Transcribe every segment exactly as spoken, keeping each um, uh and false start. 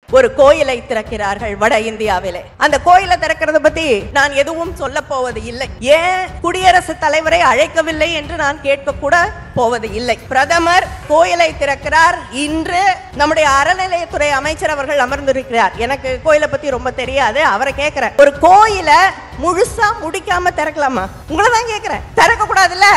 ஒரு கோயிலை திறக்கிறார்கள் வட இந்தியாவிலே. அந்த கோயிலை திறக்கிறத பத்தி நான் எதுவும் சொல்ல போவது இல்லை. ஏன் குடியரசுத் தலைவரை அழைக்கவில்லை என்று நான் கேட்க கூட போவது இல்லை. பிரதமர் கோயிலை திறக்கிறார். இன்று நம்முடைய அறநிலையத்துறை அமைச்சர் அவர்கள் அமர்ந்திருக்கிறார். எனக்கு கோயிலை பத்தி ரொம்ப தெரியாது, அவரை கேட்கிறேன், ஒரு கோயிலை முழுசா முடிக்காம திறக்கலாமா? உங்களை தான் கேட்கிறேன். திறக்க கூடாதுல்ல?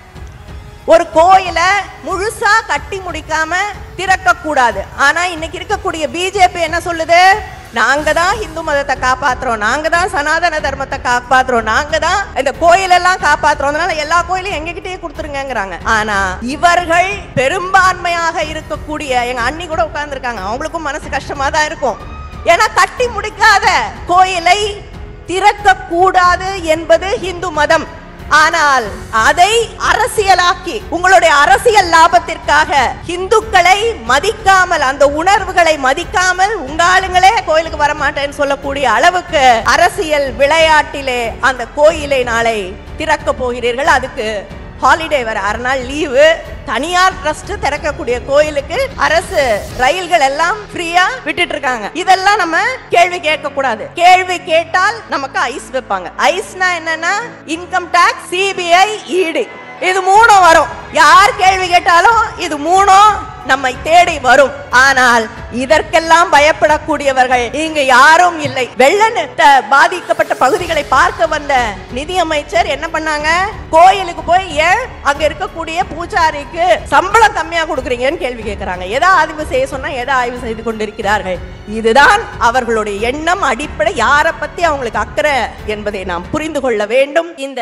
ஒரு கோயிலை முழுசா கட்டி முடிக்காம திறக்க கூடாது. ஆனா இன்னைக்கு இருக்கக்கூடிய பிஜேபி என்ன சொல்லுது? நாங்க தான் இந்து மதத்தை காப்பாத்துறோம், நாங்க தான் சனாதன தர்மத்தை காப்பாத்துறோம், நாங்க தான் இந்த கோயிலெல்லாம் காப்பாத்துறோம், அதனால எல்லா கோயிலையும் எங்ககிட்டயே கொடுத்துருங்கிறாங்க. ஆனா இவர்கள் பெரும்பான்மையாக இருக்கக்கூடிய எங்க அண்ணி கூட உட்கார்ந்து இருக்காங்க, அவங்களுக்கும் மனசு கஷ்டமா தான் இருக்கும். ஏன்னா கட்டி முடிக்காத கோயிலை திறக்க கூடாது என்பது இந்து மதம். ஆனால் அதை அரசியலாக்கி உங்களுடைய அரசியல் லாபத்திற்காக இந்துக்களை மதிக்காமல், அந்த உணர்வுகளை மதிக்காமல் உங்க ஆளுங்களே கோயிலுக்கு வர மாட்டேன்னு சொல்லக்கூடிய அளவுக்கு அரசியல் விளையாட்டிலே அந்த கோயிலை நாளை திறக்க போகிறீர்கள். அதுக்கு ஹாலிடே வர அரை நாள் லீவு. தனியார் ட்ரஸ்ட் திறக்கக்கூடிய கோயிலுக்கு அரசு ரயில்கள் எல்லாம் ஃப்ரீயா விட்டுட்டு இருக்காங்க. இதெல்லாம் நம்ம கேள்வி கேட்க கூடாது. கேள்வி கேட்டால் நமக்கு ஐஸ் வைப்பாங்க. ஐஸ்னா என்னன்னா இன்கம் டாக்ஸ், சிபிஐ, ஈடி, இது மூணும் வரும். யார் கேள்வி கேட்டாலும் இது மூணும் நம்மை தேடி வரும். ஆனால் இதற்கெல்லாம் பயப்படக்கூடியவர்கள் இங்கு யாரும் இல்லை. வெள்ள பாதிக்கப்பட்ட பகுதிகளை பார்க்க வந்த நிதியமைச்சர் என்ன பண்ணாங்க? கோயிலுக்கு போய் ஏன் அங்க இருக்கக்கூடிய பூஜாரிக்கு சம்பளம் கம்மியா கொடுக்குறீங்கன்னு கேள்வி கேட்கிறாங்க. எதா ஆய்வு செய்ய சொன்னா எதா ஆய்வு செய்து கொண்டிருக்கிறார்கள். இதுதான் அவர்களுடைய எண்ணம், அடிப்படை. யாரை பத்தி அவங்களுக்கு அக்கறை என்பதை நாம் புரிந்து கொள்ள வேண்டும். இந்த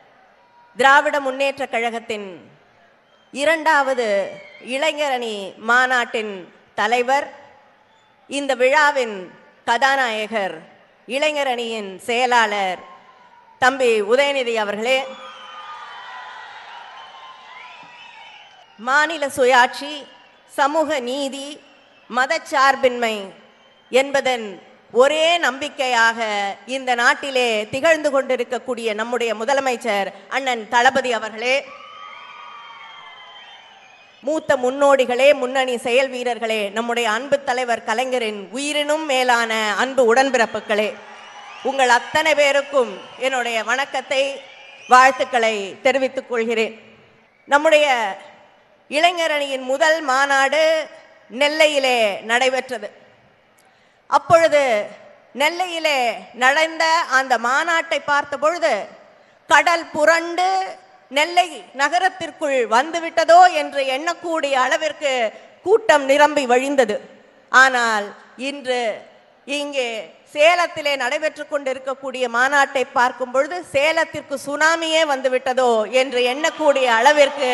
திராவிட முன்னேற்ற கழகத்தின் இரண்டாவது இளைஞரணி மாநாட்டின் தலைவர், இந்த விழாவின் கதாநாயகர், இளைஞரணியின் செயலாளர் தம்பி உதயநிதி அவர்களே, மாநில சுயாட்சி, சமூக நீதி, மதச்சார்பின்மை என்பதன் ஒரே நம்பிக்கையாக இந்த நாட்டிலே திகழ்ந்து கொண்டிருக்கக்கூடிய நம்முடைய முதலமைச்சர் அண்ணன் தளபதி அவர்களே, மூத்த முன்னோடிகளே, முன்னணி செயல் வீரர்களே, நம்முடைய அன்பு தலைவர் கலைஞரின் உயிரினும் மேலான அன்பு உடன்பிறப்புகளே, உங்கள் அத்தனை பேருக்கும் என்னுடைய வணக்கத்தை, வாழ்த்துக்களை தெரிவித்துக் கொள்கிறேன். நம்முடைய இளைஞரணியின் முதல் மாநாடு நெல்லையிலே நடைபெற்றது. அப்பொழுது நெல்லையிலே நடந்த அந்த மாநாட்டை பார்த்த பொழுது கடல் புரண்டு நெல்லை நகரத்திற்குள் வந்துவிட்டதோ என்று எண்ணக்கூடிய அளவிற்கு கூட்டம் நிரம்பி வழிந்தது. ஆனால் இன்று இங்கே சேலத்திலே நடைபெற்று கொண்டிருக்கக்கூடிய மாநாட்டை பார்க்கும் பொழுது சேலத்திற்கு சுனாமியே வந்துவிட்டதோ என்று எண்ணக்கூடிய அளவிற்கு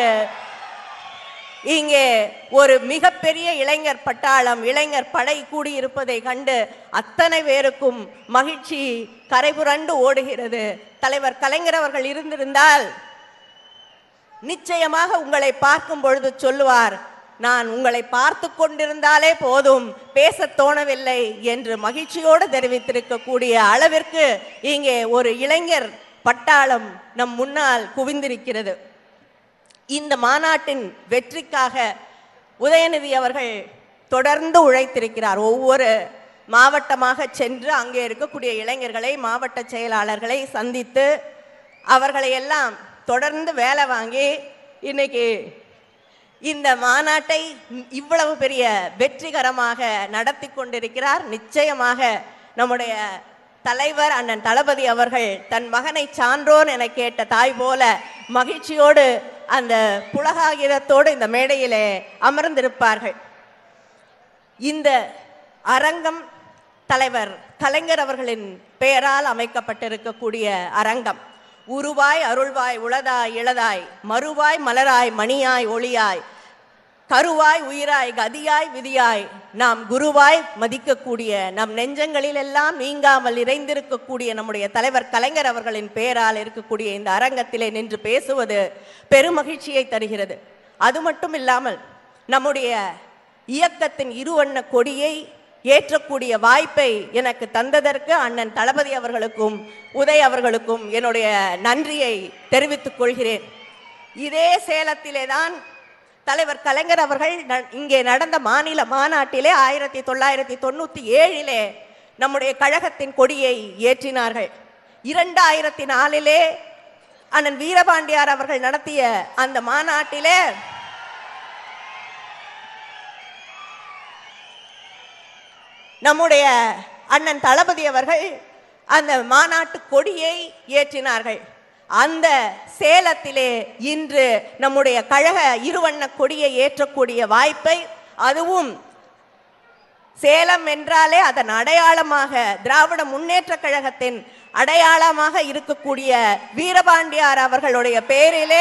இங்கே ஒரு மிகப்பெரிய இளைஞர் பட்டாளம், இளைஞர் படை கூடியிருப்பதை கண்டு அத்தனை பேருக்கும் மகிழ்ச்சி கரைபுரண்டு ஓடுகிறது. தலைவர் கலைஞர் அவர்கள் இருந்திருந்தால் நிச்சயமாக உங்களை பார்க்கும் பொழுது சொல்லுவார், நான் உங்களை பார்த்து கொண்டிருந்தாலே போதும், பேச தோணவில்லை என்று மகிழ்ச்சியோடு தெரிவித்திருக்கக்கூடிய அளவிற்கு இங்கே ஒரு இளைஞர் பட்டாளம் நம் முன்னால் குவிந்திருக்கிறது. இந்த மாநாட்டின் வெற்றிக்காக உதயநிதி அவர்கள் தொடர்ந்து உழைத்திருக்கிறார். ஒவ்வொரு மாவட்டமாக சென்று அங்கே இருக்கக்கூடிய இளைஞர்களை, மாவட்ட செயலாளர்களை சந்தித்து அவர்களை எல்லாம் தொடர்ந்து வேலை வாங்கி இன்னைக்கு இந்த மாநாட்டை இவ்வளவு பெரிய வெற்றிகரமாக நடத்தி கொண்டிருக்கிறார். நிச்சயமாக நம்முடைய தலைவர் அண்ணன் தளபதி அவர்கள் தன் மகனை சான்றோன் என கேட்ட தாய் போல மகிழ்ச்சியோடு அந்த புலகாகிதத்தோடு இந்த மேடையிலே அமர்ந்திருப்பார்கள். இந்த அரங்கம் தலைவர் கலைஞர் அவர்களின் பெயரால் அமைக்கப்பட்டிருக்கக்கூடிய அரங்கம். உருவாய் அருள்வாய் உளதாய் இளதாய் மறுவாய் மலராய் மணியாய் ஒளியாய் கருவாய் உயிராய் கதியாய் விதியாய் நாம் குருவாய் மதிக்கக்கூடிய, நம் நெஞ்சங்களில் எல்லாம் நீங்காமல் இறைந்திருக்கக்கூடிய நம்முடைய தலைவர் கலைஞர் அவர்களின் பெயரால் இருக்கக்கூடிய இந்த அரங்கத்திலே நின்று பேசுவது பெருமகிழ்ச்சியை தருகிறது. அது மட்டும் இல்லாமல் நம்முடைய இயக்கத்தின் இருவண்ண கொடியை ஏற்றக்கூடிய வாய்ப்பை எனக்கு தந்ததற்கு அண்ணன் தளபதி அவர்களுக்கும் உதய் அவர்களுக்கும் என்னுடைய நன்றியை தெரிவித்துக் கொள்கிறேன். இதே சேலத்திலே தான் தலைவர் கலைஞர் அவர்கள் இங்கே நடந்த மாநில மாநாட்டிலே ஆயிரத்தி தொள்ளாயிரத்தி தொண்ணூத்தி ஏழிலே நம்முடைய கழகத்தின் கொடியை ஏற்றினார்கள். இரண்டாயிரத்தி நாலிலே அண்ணன் வீரபாண்டியார் அவர்கள் நடத்திய அந்த மாநாட்டிலே நம்முடைய அண்ணன் தளபதி அவர்கள் அந்த மாநாட்டு கொடியை ஏற்றினார்கள். அந்த சேலத்திலே இன்று நம்முடைய கழக இருவண்ண கொடியை ஏற்றக்கூடிய வாய்ப்பை, அதுவும் சேலம் என்றாலே அதன் அடையாளமாக திராவிட முன்னேற்ற கழகத்தின் அடையாளமாக இருக்கக்கூடிய வீரபாண்டியார் அவர்களுடைய பெயரிலே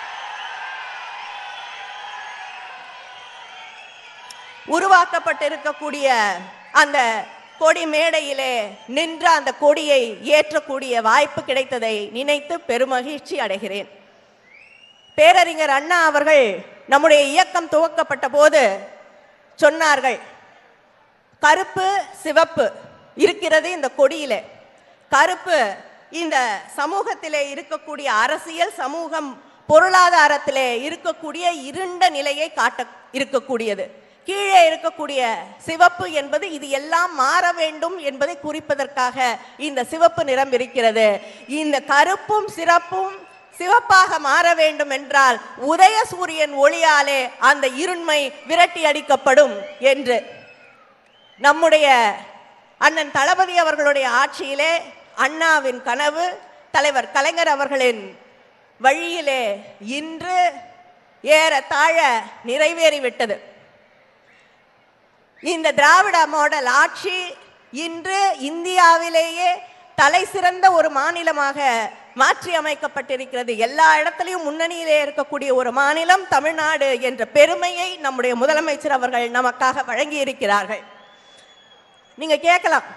உருவாக்கப்பட்டிருக்கக்கூடிய அந்த கொடி மேடையிலே நின்ற அந்த கொடியை ஏற்றக்கூடிய வாய்ப்பு கிடைத்ததை நினைத்து பெருமகிழ்ச்சி அடைகிறேன். பேரறிஞர் அண்ணா அவர்கள் நம்முடைய இயக்கம் துவக்கப்பட்ட போது சொன்னார்கள், கருப்பு சிவப்பு இருக்கிறது இந்த கொடியிலே. கருப்பு இந்த சமூகத்திலே இருக்கக்கூடிய அரசியல், சமூகம், பொருளாதாரத்திலே இருக்கக்கூடிய இருண்ட நிலையை காட்ட இருக்கக்கூடியது. கீழே இருக்கக்கூடிய சிவப்பு என்பது இது எல்லாம் மாற வேண்டும் என்பதை குறிப்பதற்காக இந்த சிவப்பு நிறம் இருக்கிறது. இந்த கருப்பும் சிறப்பும் சிவப்பாக மாற வேண்டும் என்றால் உதய சூரியன் ஒளியாலே அந்த இருண்மை விரட்டி அடிக்கப்படும் என்று நம்முடைய அண்ணன் தளபதி அவர்களுடைய ஆட்சியிலே அண்ணாவின் கனவு தலைவர் கலைஞர் அவர்களின் வழியிலே இன்று ஏறத்தாழ நிறைவேறிவிட்டது. இந்த திராவிட மாடல் ஆட்சி இன்று இந்தியாவிலேயே தலை சிறந்த ஒரு மாநிலமாக மாற்றி அமைக்கப்பட்டிருக்கிறது. எல்லா இடத்திலையும் முன்னணியிலே இருக்கக்கூடிய ஒரு மாநிலம் தமிழ்நாடு என்ற பெருமையை நம்முடைய முதலமைச்சர் அவர்கள் நமக்காக வழங்கி இருக்கிறார்கள். நீங்க கேட்கலாம்,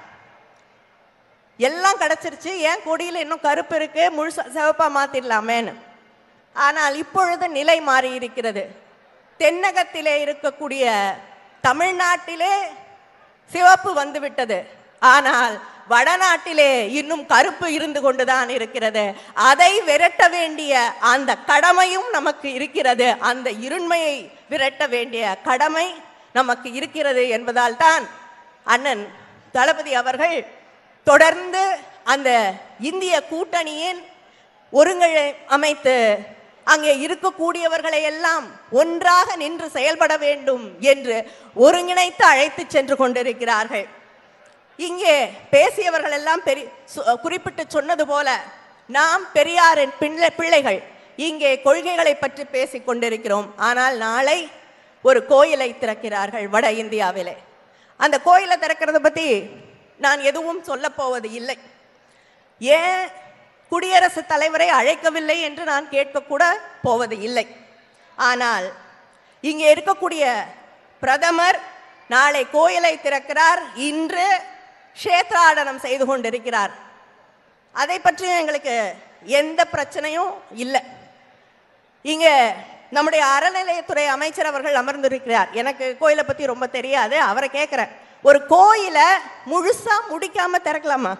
எல்லாம் கிடைச்சிருச்சு, ஏன் கொடியில் இன்னும் கருப்பு இருக்கு, முழுசா சிவப்பா மாத்திடலாமேன்னு. ஆனால் இப்பொழுது நிலை மாறி இருக்கிறது. தென்னகத்திலே இருக்கக்கூடிய தமிழ்நாட்டிலே சிவப்பு வந்துவிட்டது, ஆனால் வடநாட்டிலே இன்னும் கருப்பு இருந்து கொண்டுதான் இருக்கிறது. அதை விரட்ட வேண்டிய அந்த கடமையும் நமக்கு இருக்கிறது. அந்த இருண்மையை விரட்ட வேண்டிய கடமை நமக்கு இருக்கிறது என்பதால் தான் அண்ணன் தளபதி அவர்கள் தொடர்ந்து அந்த இந்திய கூட்டணியின் ஒருங்கிணை அமைத்து அங்கே இருக்கக்கூடியவர்களை எல்லாம் ஒன்றாக நின்று செயல்பட வேண்டும் என்று ஒருங்கிணைத்து அழைத்து சென்று கொண்டிருக்கிறார்கள். இங்கே பேசியவர்கள் எல்லாம் பெரிய குறிப்பிட்டு சொன்னது போல நாம் பெரியாரின் பிள்ளை பிள்ளைகள் இங்கே கொள்கைகளை பற்றி பேசிக் கொண்டிருக்கிறோம். ஆனால் நாளை ஒரு கோயிலை திறக்கிறார்கள் வட இந்தியாவிலே. அந்த கோயிலை திறக்கிறத பற்றி நான் எதுவும் சொல்ல போவது இல்லை. ஏன் குடியரசுத் தலைவரை அழைக்கவில்லை என்று நான் கேட்கக்கூட போவது இல்லை. ஆனால் இங்கே இருக்கக்கூடிய பிரதமர் நாளை கோயிலை திறக்கிறார், இன்று க்ஷேத்ராடனம் செய்து கொண்டிருக்கிறார். அதை பற்றி எங்களுக்கு எந்த பிரச்சனையும் இல்லை. இங்கே நம்முடைய அறநிலையத்துறை அமைச்சர் அவர்கள் அமர்ந்திருக்கிறார். எனக்கு கோயிலை பற்றி ரொம்ப தெரியாது, அவரை கேட்குறேன், ஒரு கோயிலை முழுசா முடிக்காம திறக்கலாமா?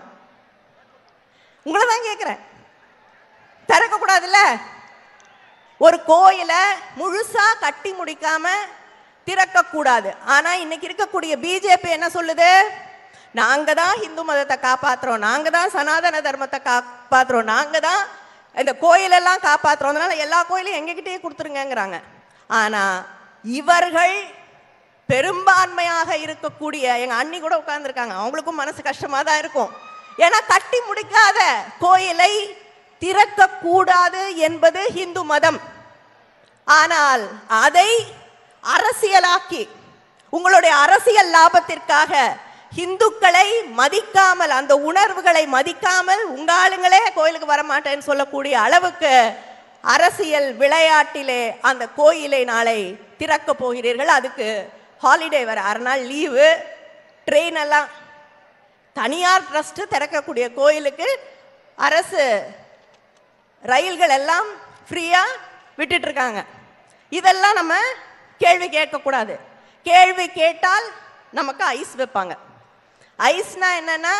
உங்களை தான் கேட்குறேன். திறக்க கூடாதுல்ல? ஒரு கோயிலை முழுசா கட்டி முடிக்காம திறக்க கூடாது. ஆனா இன்னைக்கு இருக்கக்கூடிய பிஜேபி என்ன சொல்லுது? நாங்க தான் இந்து மதத்தை காப்பாத்துறோம், நாங்க தான் சனாதன தர்மத்தை காப்பாத்துறோம், நாங்க தான் இந்த கோயிலெல்லாம் காப்பாத்துறோம், அதனால எல்லா கோயிலையும் எங்ககிட்டயே கொடுத்துருங்கிறாங்க. ஆனா இவர்கள் பெரும்பான்மையாக இருக்கக்கூடிய எங்க அண்ணி கூட உட்கார்ந்துருக்காங்க, அவங்களுக்கும் மனசு கஷ்டமா தான் இருக்கும். ஏன்னா கட்டி முடிக்காத கோயிலை திறக்க கூடாது என்பது இந்து மதம். ஆனால் அதை அரசியலாக்கி உங்களுடைய அரசியல் லாபத்திற்காக இந்துக்களை மதிக்காமல், அந்த உணர்வுகளை மதிக்காமல் உங்க ஆளுங்களே கோயிலுக்கு வரமாட்டேன்னு சொல்லக்கூடிய அளவுக்கு அரசியல் விளையாட்டிலே அந்த கோயிலை நாளை திறக்க போகிறீர்கள். அதுக்கு ஹாலிடே வர அரை நாள் லீவு, ட்ரெயின் எல்லாம் தனியார் ட்ரஸ்ட் திறக்கக்கூடிய கோயிலுக்கு அரசு ரயில்கள் எல்லாம் ஃப்ரீயா விட்டுட்டு இருக்காங்க. இதெல்லாம் நம்ம கேள்வி கேட்கக்கூடாது. கேள்வி கேட்டால் நமக்கு ஐஸ் வைப்பாங்க. ஐஸ்னா என்னன்னா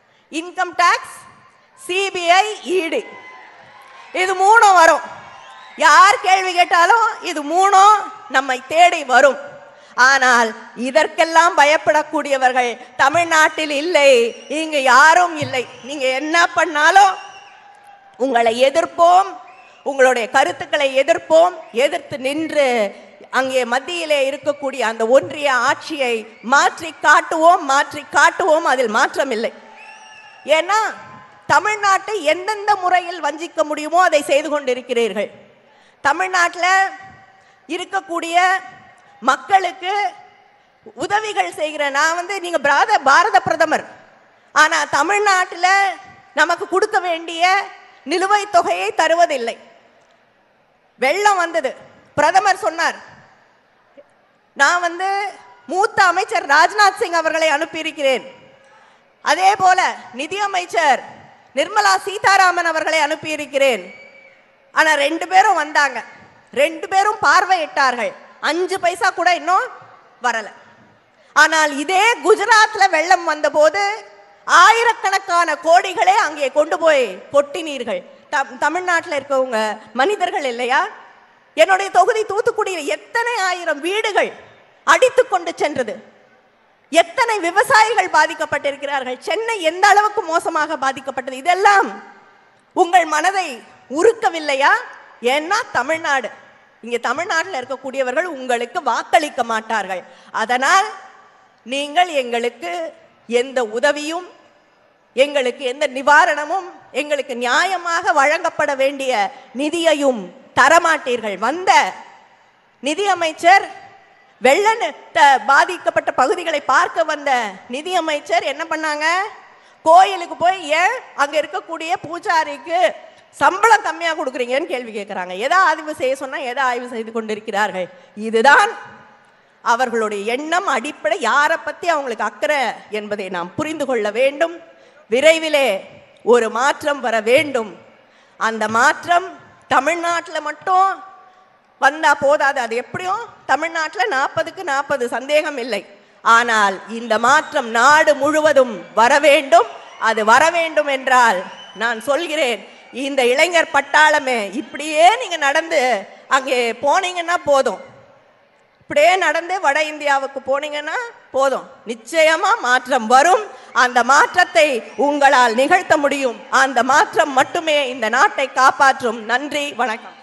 இன்கம் டாக்ஸ், சிபிஐ, இடி, இது மூணும் வரும். யார் கேள்வி கேட்டாலும் இது மூணும் நம்மை தேடி வரும். ஆனால் இதற்கெல்லாம் பயப்படக்கூடியவர்கள் தமிழ்நாட்டில் இல்லை, இங்கு யாரும் இல்லை. நீங்க என்ன பண்ணாலும் உங்களை எதிர்ப்போம், உங்களுடைய கருத்துக்களை எதிர்ப்போம். எதிர்த்து நின்று அங்கே மத்தியிலே இருக்கக்கூடிய அந்த ஒன்றிய ஆட்சியை மாற்றி காட்டுவோம், மாற்றி காட்டுவோம். அதில் மாற்றம் இல்லை. ஏன்னா தமிழ்நாட்டை எந்தெந்த முறையில் வஞ்சிக்க முடியுமோ அதை செய்து கொண்டிருக்கிறீர்கள். தமிழ்நாட்டில் இருக்கக்கூடிய மக்களுக்கு உதவிகள் செய்கிற நான் வந்து நீங்க பாரத பாரத பிரதமர், ஆனா தமிழ்நாட்டில் நமக்கு கொடுக்க வேண்டிய நிலுவைத் தொகையை தருவதில்லை. வெள்ளம் வந்தது, பிரதமர் சொன்னார் நான் வந்து மூத்த அமைச்சர் ராஜ்நாத் சிங் அவர்களை அனுப்பியிருக்கிறேன். அதே போல நிதி அமைச்சர் நிர்மலா சீதாராமன் அவர்களை அனுப்பியிருக்கிறேன். ஆனா ரெண்டு பேரும் வந்தாங்க, ரெண்டு பேரும் பார்வையிட்டார்கள். அஞ்சு பைசா கூட இன்னும் வரல. ஆனால் இதே குஜராத்ல வெள்ளம் வந்த போது ஆயிரக்கணக்கான கோடிகளே அங்கே கொண்டு போய் கொட்டினீர்கள். தமிழ்நாட்டில் இருக்கவங்க மனிதர்கள் இல்லையா? என்னுடைய தொகுதி தூத்துக்குடியில் எத்தனை ஆயிரம் வீடுகள் அடித்து கொண்டு சென்றது, எத்தனை விவசாயிகள் பாதிக்கப்பட்டிருக்கிறார்கள், சென்னை எந்த அளவுக்கு மோசமாக பாதிக்கப்பட்டது. இதெல்லாம் உங்கள் மனதை உருக்கவில்லையா? ஏன்னா தமிழ்நாடு, இங்க தமிழ்நாட்டில் இருக்கக்கூடியவர்கள் உங்களுக்கு வாக்களிக்க மாட்டார்கள். அதனால் நீங்கள் எங்களுக்கு எந்த உதவியும், எங்களுக்கு எந்த நிவாரணமும், எங்களுக்கு நியாயமாக வழங்கப்பட வேண்டிய நிதியையும் தரமாட்டீர்கள். வந்த நிதி அமைச்சர் வெள்ள பாதிக்கப்பட்ட பகுதிகளை பார்க்க வந்த நிதி அமைச்சர் என்ன பண்ணாங்க? கோயிலுக்கு போய் ஏன் அங்க இருக்கக்கூடிய பூஜாரிக்கு சம்பளம் கம்மியா கொடுக்குறீங்கன்னு கேள்வி கேட்கிறாங்க. எதா ஆய்வு செய்ய சொன்னா எதா ஆய்வு செய்து கொண்டிருக்கிறார்கள். இதுதான் அவர்களுடைய எண்ணம், அடிப்படை. யாரை பத்தி அவங்களுக்கு அக்கறை என்பதை நாம் புரிந்து கொள்ள வேண்டும். விரைவிலே ஒரு மாற்றம் வர வேண்டும். அந்த மாற்றம் தமிழ்நாட்டில் மட்டும் வந்தா போதாது. அது எப்படியும் தமிழ்நாட்டில் நாற்பதுக்கு நாற்பது சந்தேகம் இல்லை. ஆனால் இந்த மாற்றம் நாடு முழுவதும் வர வேண்டும். அது வர வேண்டும் என்றால் நான் சொல்கிறேன், இந்த இளைஞர் பட்டாளமே இப்படியே நீங்க நடந்து அங்கே போனீங்கன்னா போதும், இப்படியே நடந்து வட இந்தியாவுக்கு போனீங்கன்னா போதும், நிச்சயமா மாற்றம் வரும். அந்த மாற்றத்தை உங்களால் நிகழ்த்த முடியும். அந்த மாற்றம் மட்டுமே இந்த நாட்டை காப்பாற்றும். நன்றி, வணக்கம்.